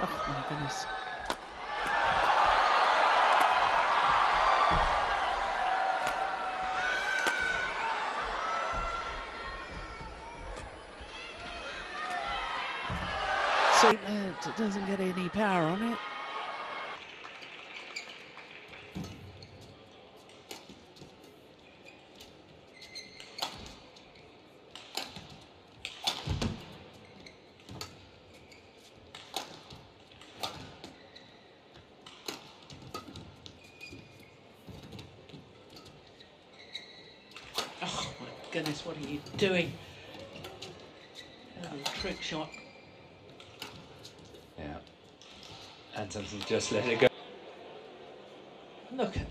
Oh my goodness. So it doesn't get any power on it. Oh my goodness, what are you doing? A little trick shot. Yeah. And Simpson just let it go. Look at